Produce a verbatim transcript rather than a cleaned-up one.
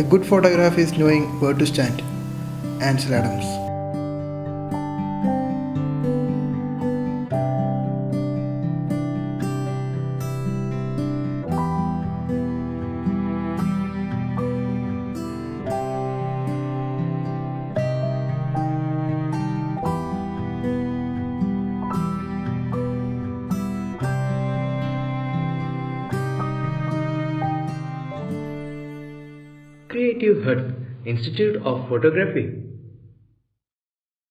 A good photograph is knowing where to stand. Ansel Adams. Creative Hut Institute of Photography.